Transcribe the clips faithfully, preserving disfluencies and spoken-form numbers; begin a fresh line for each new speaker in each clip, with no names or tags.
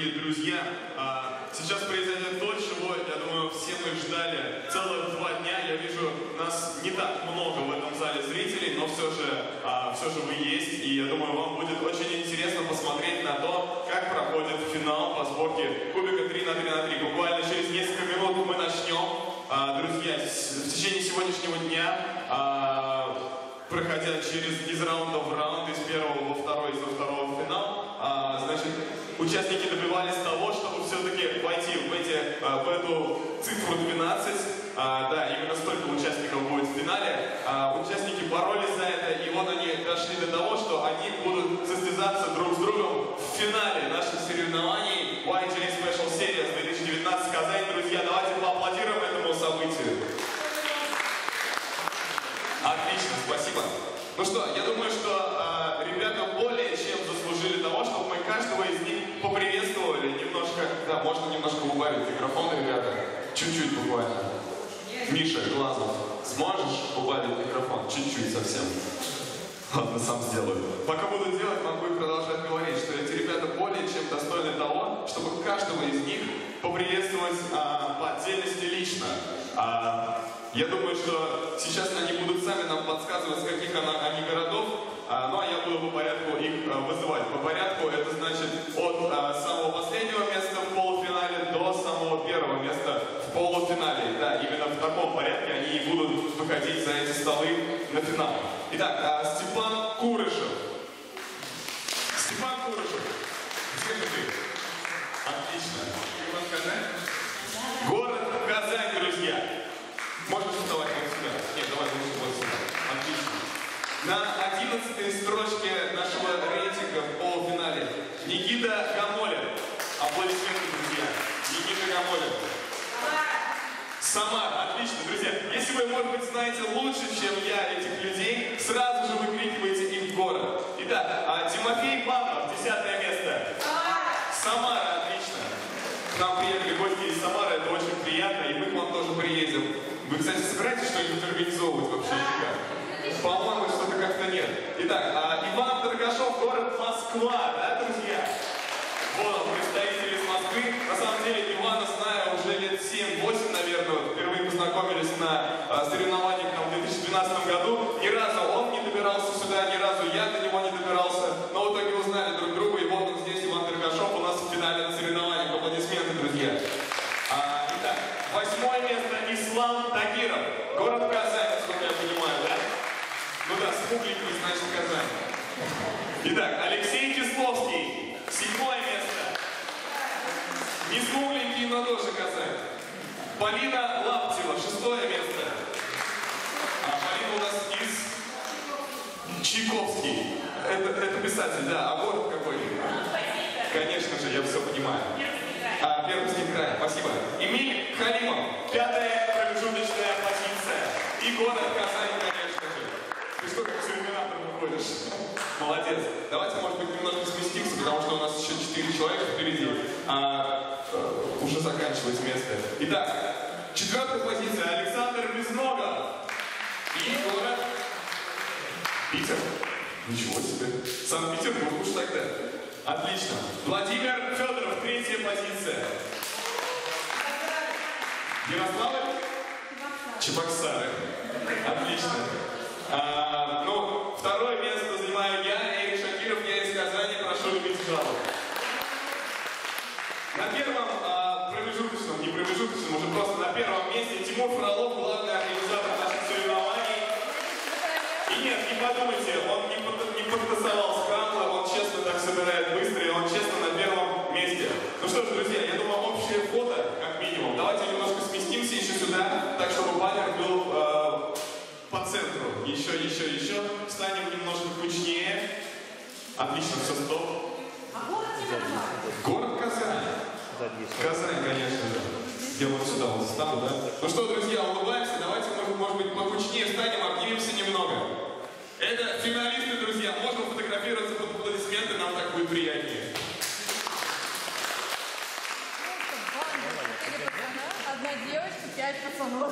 дорогие друзья. Сейчас произойдет то, чего, я думаю, все мы ждали целых два дня. Я вижу, нас не так много в этом зале зрителей, но все же, все же вы есть. И я думаю, вам будет очень интересно посмотреть на то, как проходит финал по сборке кубика три на три на три. Буквально через несколько минут мы начнем. Друзья, в течение сегодняшнего дня, проходя через из раунда в раунд, из первого во второй, из второго в финал, а, значит, участники добивались того, чтобы все-таки войти в, эти, а, в эту цифру двенадцать. А, да, именно столько участников будет в финале. А, участники боролись за это, и вот они дошли до того, что они будут состязаться друг с другом в финале наших соревнований уай джей Special Series две тысячи девятнадцать Казань. Друзья, давайте поаплодируем этому событию. Отлично, спасибо. Ну что, я думаю, что э, ребята более чем заслужили того, чтобы мы каждого из них поприветствовали немножко. Да, можно немножко убавить микрофон, ребята. Чуть-чуть буквально. Миша, Глазов, сможешь убавить микрофон? Чуть-чуть совсем. Ладно, сам сделаю. Пока буду делать, могу и продолжать говорить, что эти ребята более чем достойны того, чтобы каждого из них поприветствовать а, по отдельности лично. А, я думаю, что сейчас они будут сами нам подсказывать, с каких она, они городов, а, ну а я буду по порядку их а, вызывать. По порядку это значит от а, самого последнего места в полуфинале до самого первого места в полуфинале. Да, именно в таком порядке они и будут выходить за эти столы на финал. Итак, а, Степан Курышев. Степан Курышев. Где же ты? Отлично. Город Казань? Город Казань, друзья. Можешь вставать вот сюда? Нет, давай лучше вот сюда. Отлично. На одиннадцатой строчке нашего рейтинга в полуфинале Никита Гамолин. Аплодисменты, друзья. Никита Гамолин. Самара. Отлично, друзья. Если вы, может быть, знаете лучше, чем я, этих людей, сразу же выкрикивайте их в город. Итак, а Тимофей Павлов, десятое место. Самара, отлично. К нам приехали гости из Самары, это очень приятно, и мы к вам тоже приедем. Вы, кстати, собираетесь что-нибудь организовывать вообще? По-моему, что-то как-то нет. Итак, а Иван Торгашов, город Москва, да, друзья? Вот он, представитель из Москвы. На самом деле, Ивана знаю уже лет семь-восемь, наверное. Впервые познакомились на а, соревнованиях там, в две тысячи двенадцатом году. Ни разу он не добирался сюда, ни разу я до него не добирался. Но в итоге узнали друг друга, и вот он здесь, Иван Торгашов, у нас в финале на соревнованиях. Аплодисменты, друзья. А, итак, восьмое место Ислам Тагиров. Город Казань, насколько я понимаю, да? Ну да, смугленький, значит, Казань. Итак, Алексей Кисловский. Седьмое место. Не смугленький, но тоже Казань. Полина Лаптева. Шестое место. А Полина у нас из Чайковский. Это, это писатель, да. А город какой? Конечно же, я все понимаю. А, Пермский край. Спасибо. Эмиль Халимов. Пятая промежуточная позиция. И город Казань, конечно же. Ты что, как терминатор выходишь? Молодец. Давайте, может быть, немножко сместимся, потому что у нас еще четыре человека впереди. А, а, уже заканчивать место. Итак, четвертая позиция. Александр Безногов. И город Питер. Ничего себе. Санкт-Петербург уж тогда. Отлично. Владимир Федоров. Третья позиция. Ярославль? Чебоксары. Отлично. А, ну, второе место занимаю я, Эрик Шакиров, я из Казани, прошу любить жалоб. На первом а, промежуточном, не промежуточном, уже просто на первом месте Тимур Фролов, главный организатор наших соревнований. И нет, не подумайте, он не, под, не подтасовал скрамблы, он честно так собирает быстро, и он честно на первом месте. Ну что ж, друзья, я думаю, общее фото, как минимум. Давайте немножко сместимся еще сюда, так чтобы баннер был э, по центру. Еще, еще, еще. Встанем немножко кучнее. Отлично, все, стоп. Город Казань. Казань, конечно же. Я вот сюда вот встану, да? Ну что, друзья, улыбаемся. Давайте, может, может быть, покучнее встанем, обнимемся немного. Это финалисты, друзья. Можно фотографироваться под аплодисменты, нам так будет приятнее.
Одна девочка, пять пацанов.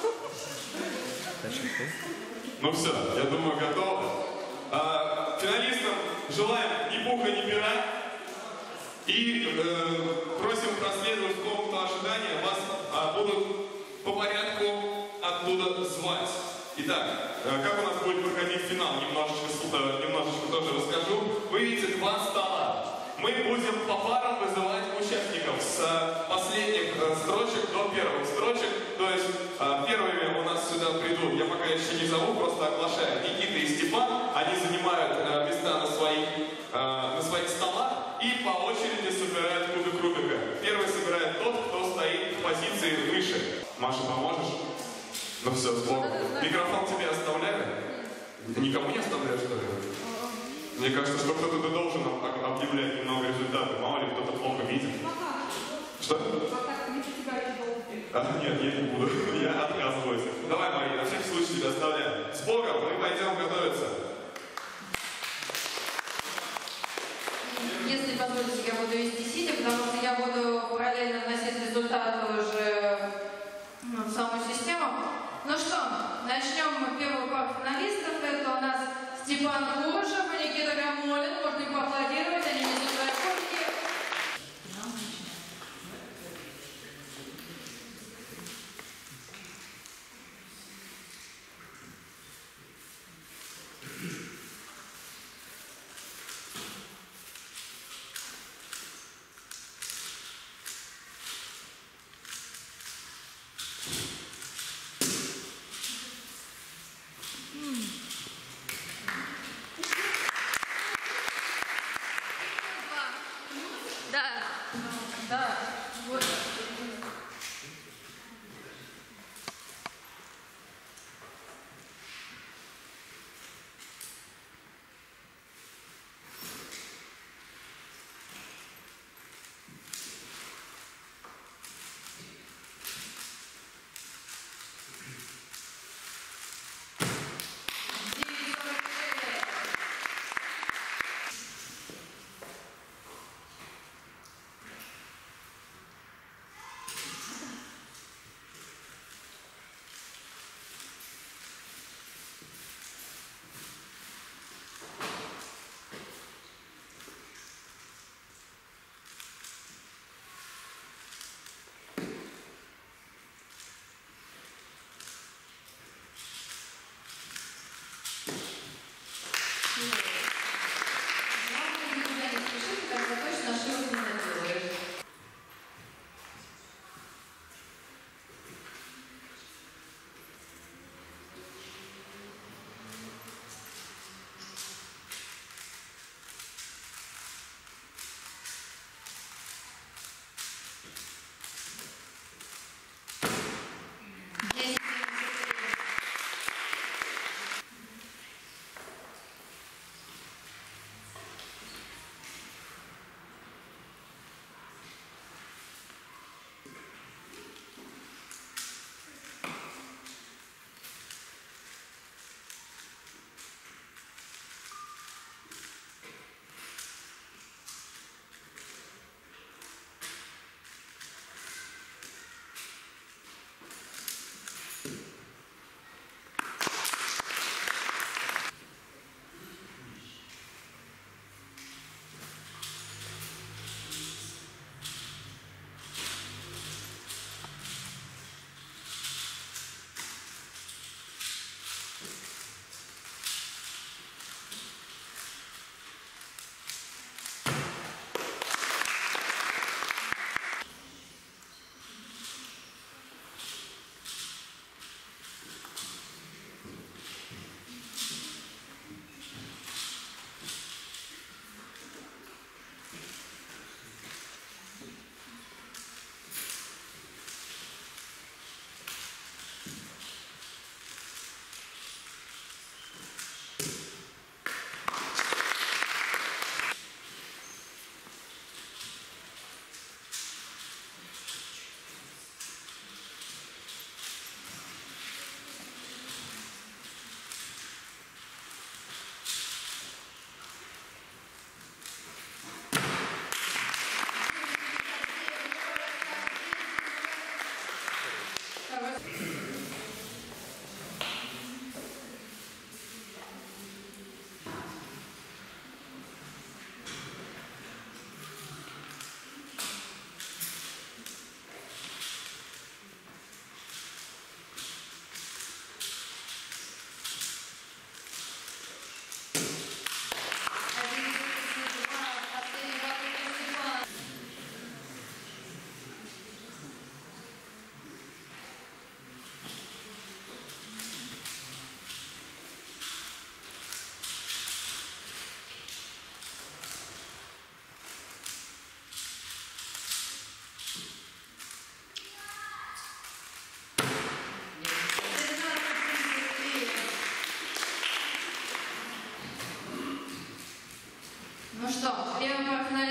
Ну все, я думаю, готовы. А, финалистам желаем ни пуха, ни пера. И э, просим проследовать в комнату ожидания. Вас а, будут по порядку оттуда звать. Итак, э, как у нас будет проходить финал, немножечко, э, немножечко тоже расскажу. Вы видите два стола. Мы будем по парам вызывать участников с э, последних э, строчек до первых строчек. То есть э, первыми у нас сюда придут, я пока еще не зову, просто оглашаю, Никита и Степан. Они занимают э, места на своих, э, на своих столах и по очереди собирают кубик Рубика. Первый собирает тот, кто стоит в позиции выше. Маша, поможешь? Ну все, сбор. Микрофон тебе оставляю? Никому не оставляю, что ли? Мне кажется, что кто-то должен объявлять немного результаты. Мало ли кто-то плохо видит. Что? А, нет, я не буду. Я отказываюсь. Давай, Мария, на всякий случай тебя оставляем. С Богом, мы пойдем готовиться.
Если позволите, я буду вести сидя, потому что я буду параллельно вносить результаты уже ну, в саму систему. Ну что, начнем первую пару финалистов. Это у нас Степан Курышев и Никита Гамолин. Можно им поаплодировать, они несут свои кубки.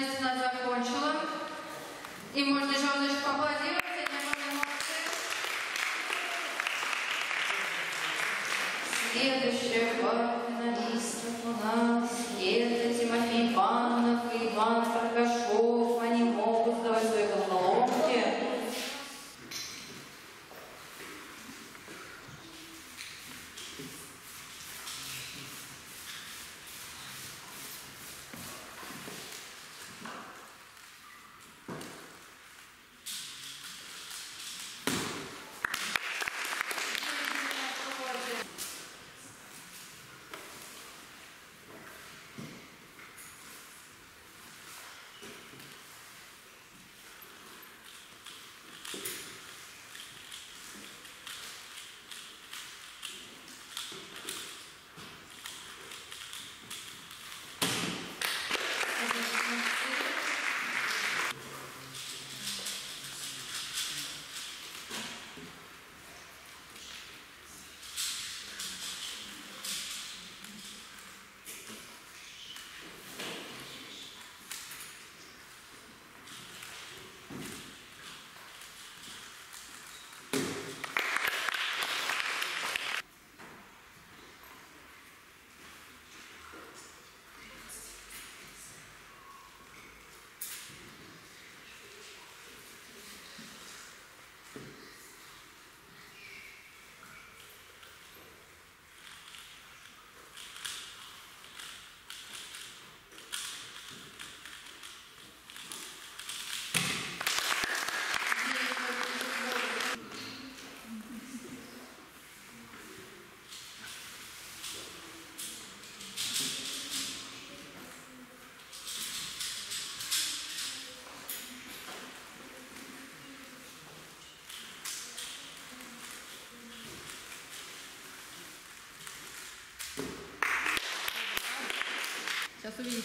торжественно закончила. И можно еще немножко поаплодировать. Они молодцы. Следующая пара финалистов у нас это Тимофей Панов и Иван Каргашов. Они могут сдавать свои головоломки.
Сейчас увидишь.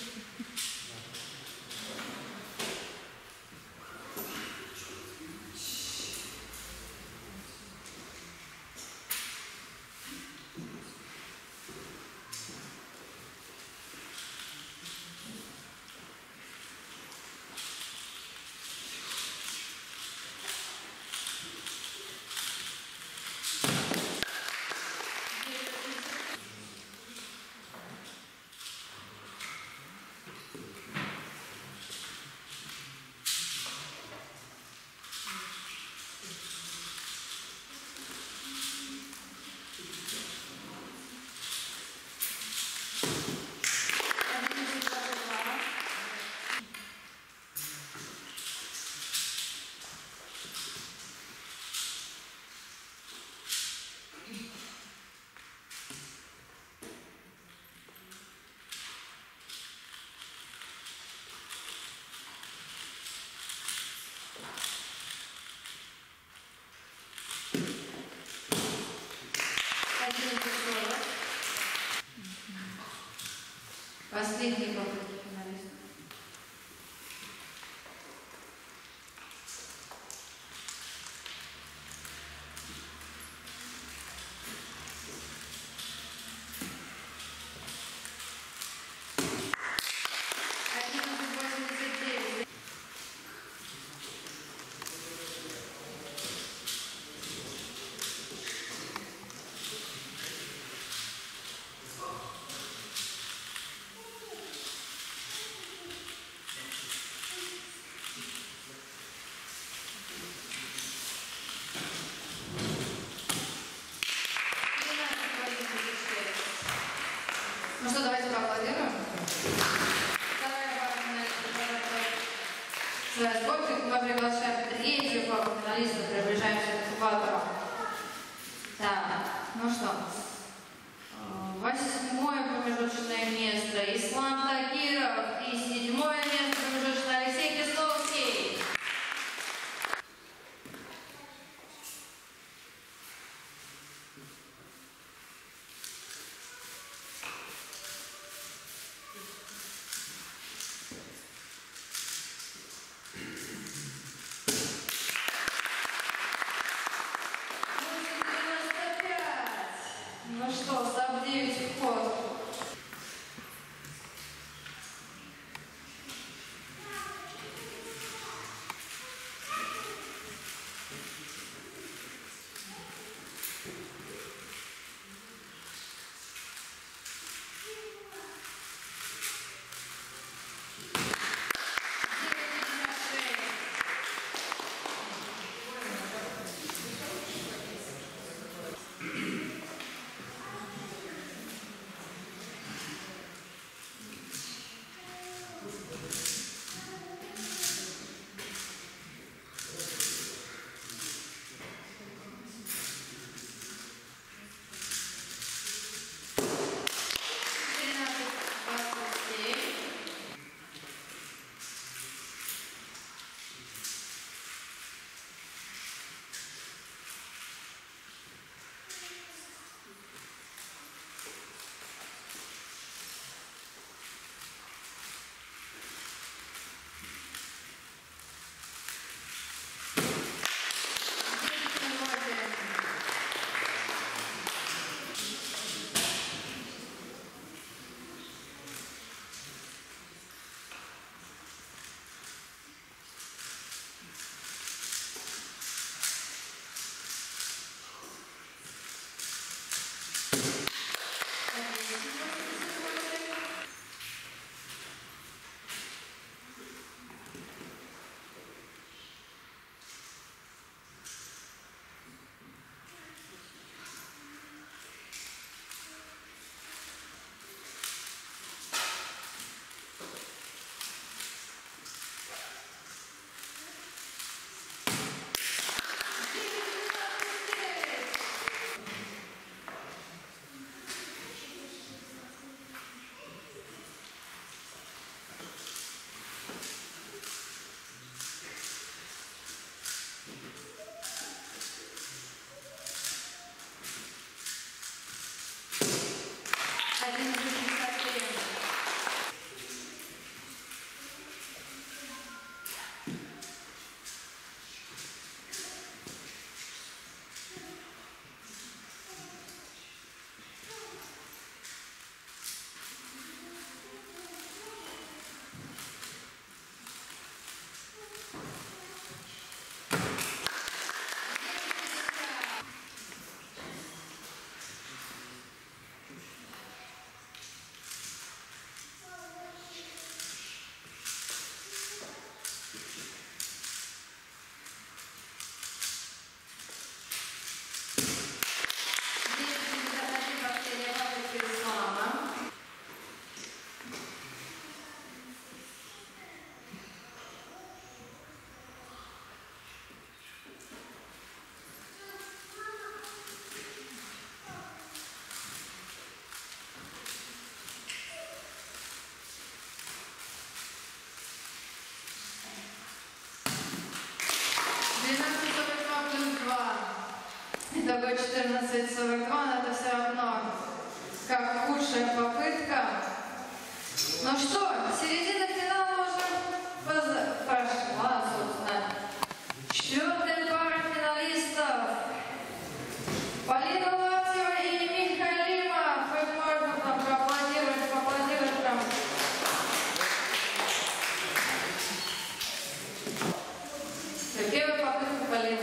Последний попытки финалистов. одиннадцать восемьдесят девять. Ну что, давайте поаплодируем. Вторая пара финалистов. Своя сборка. Мы приглашаем третью пару финалистов. Приближаемся к экватору. Так, ну что. Восьмое промежуточное место Ислам Тагиров. И седьмое место промежуточное Алексей Крестовский. Ну что, саб девять вход. Итого четырнадцать сорок два, но это все равно как худшая попытка. Ну что, середина финала уже поз- прошла, собственно. Четвертая пара финалистов. Полина Лаптева и Михаил Лимов. Их можно там поаплодировать, поаплодировать там. Первая попытка Полины.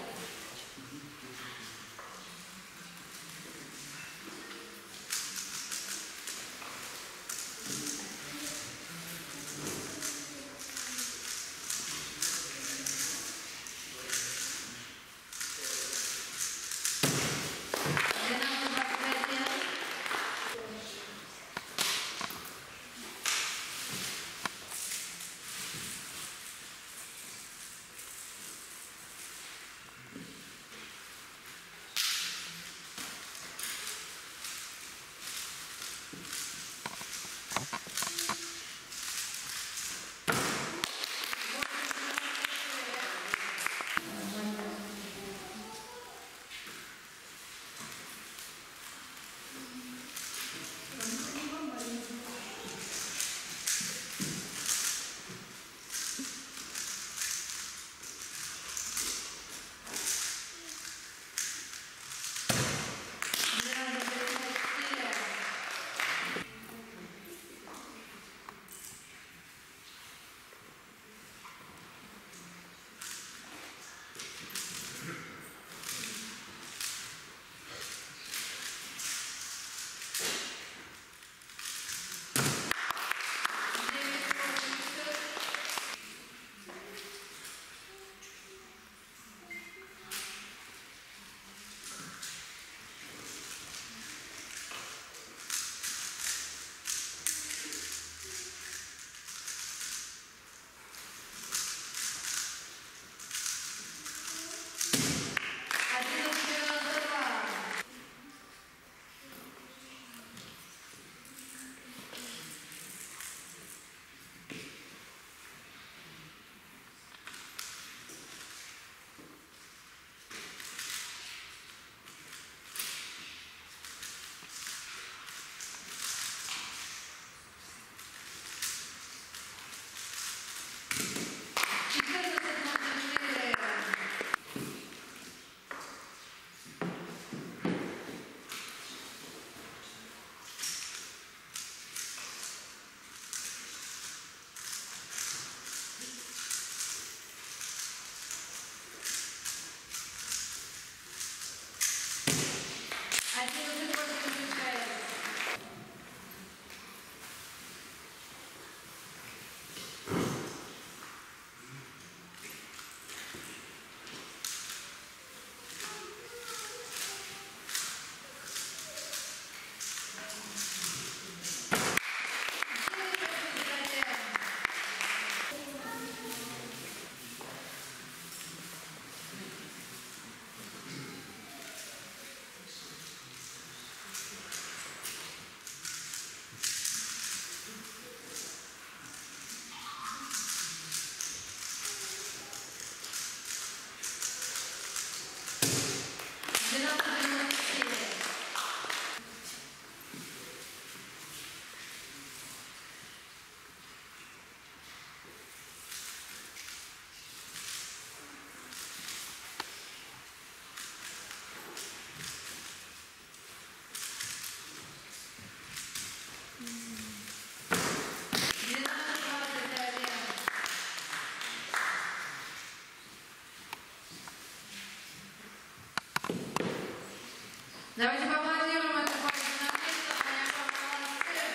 Давайте поаплодируем эту пару финалистов, они молодцы.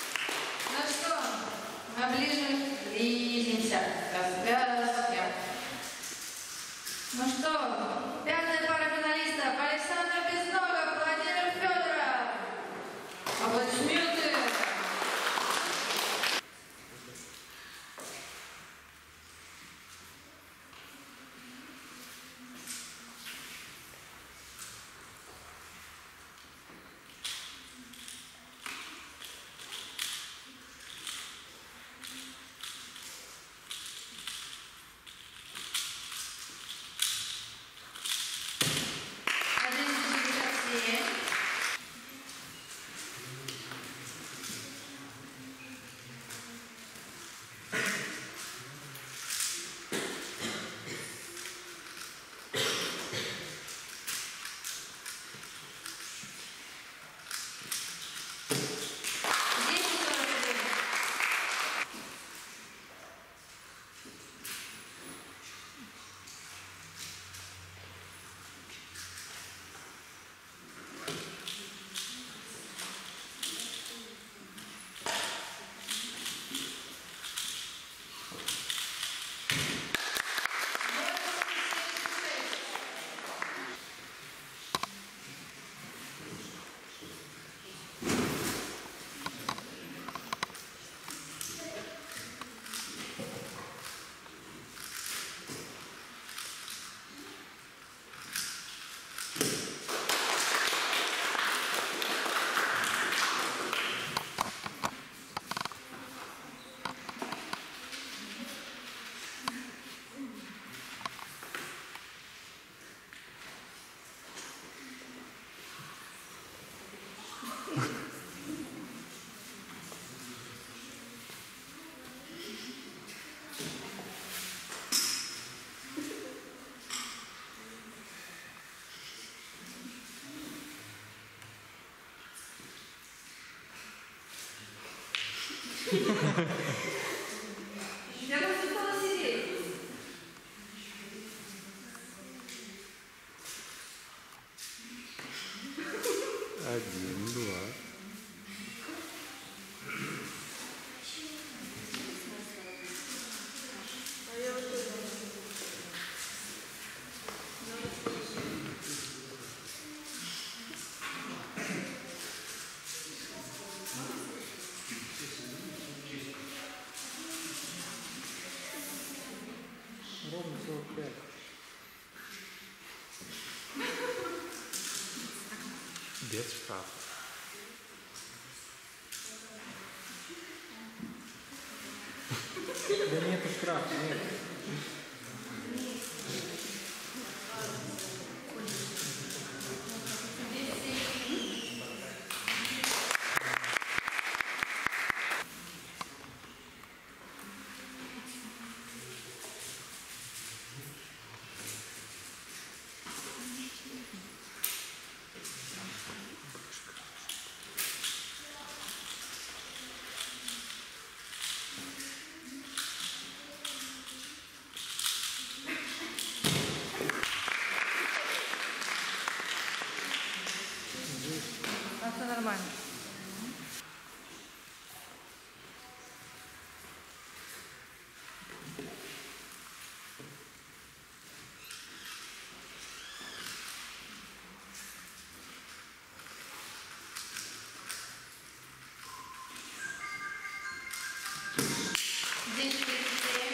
Ну что, мы ближе близимся к связке. Ну что, пятая пара финалистов. Александр Безногов, Владимир Федоров. Аплодисменты. Я бы хотела сидеть.
Один, два.
Ровно сорок пять.
Без штрафа.
Да нету штрафа, нет.
А все нормально. Десять тридцать семь.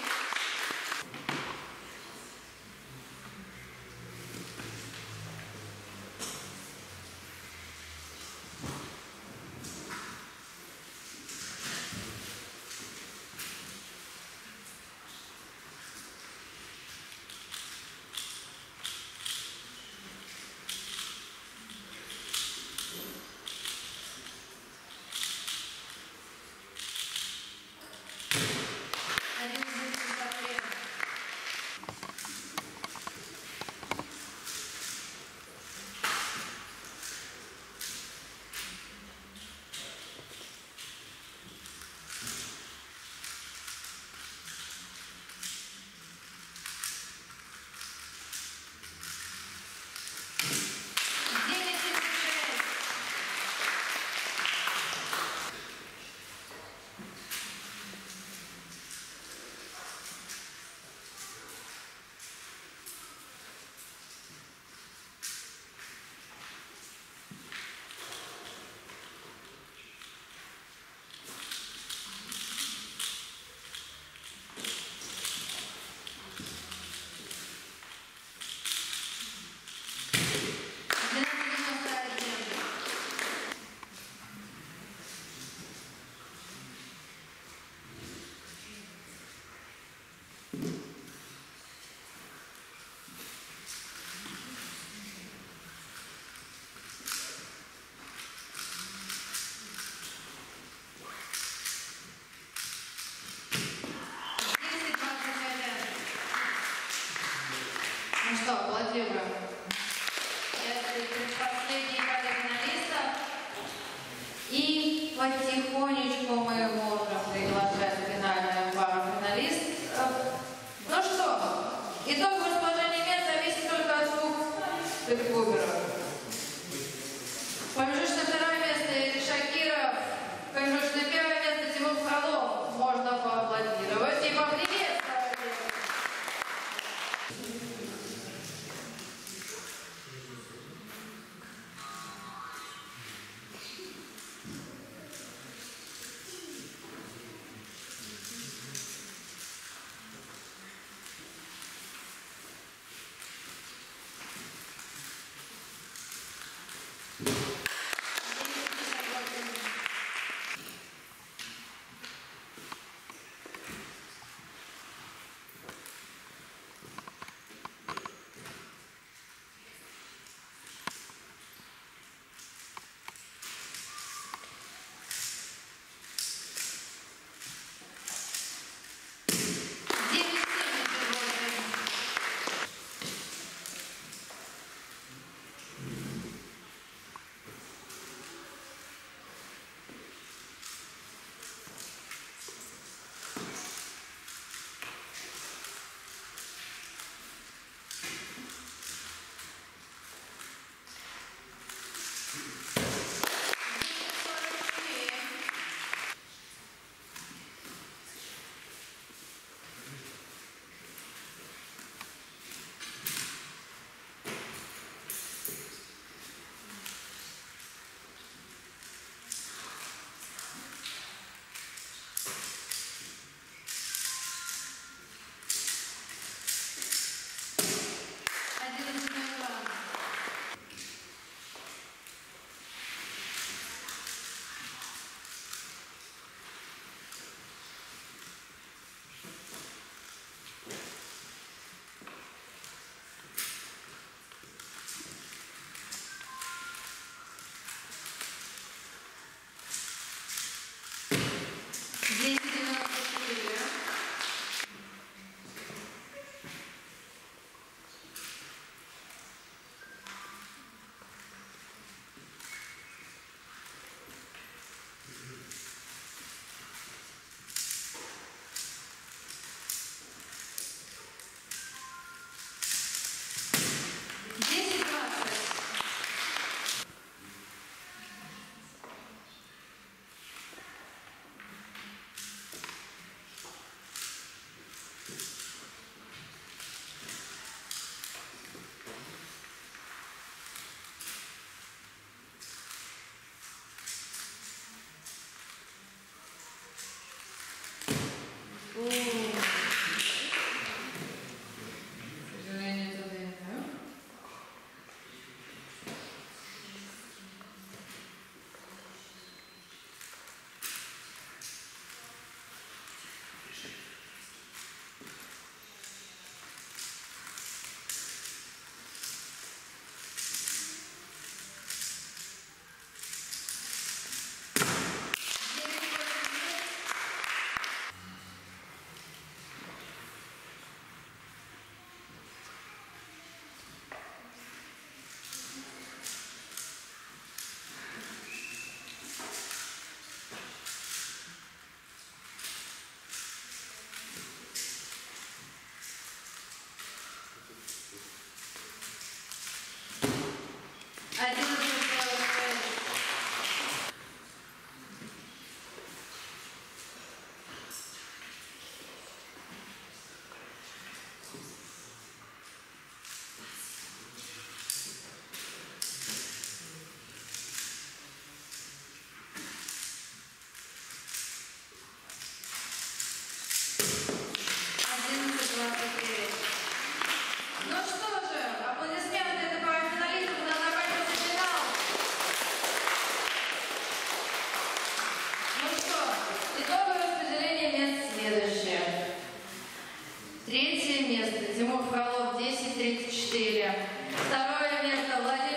Ну что, аплодируем. Это предпоследний пара финалистов. И потихонечку мы можем приглашать финальную пару финалистов. Ну что, итоговое расположение мест зависит только от двух бэкбуберов. Промежуточное второе место Эрик Шакиров. Промежуточное первое место Тимур Фролов. Можно поаплодировать и поприветствовать. Третье место Тимур Фролов десять тридцать четыре. Второе место Владимир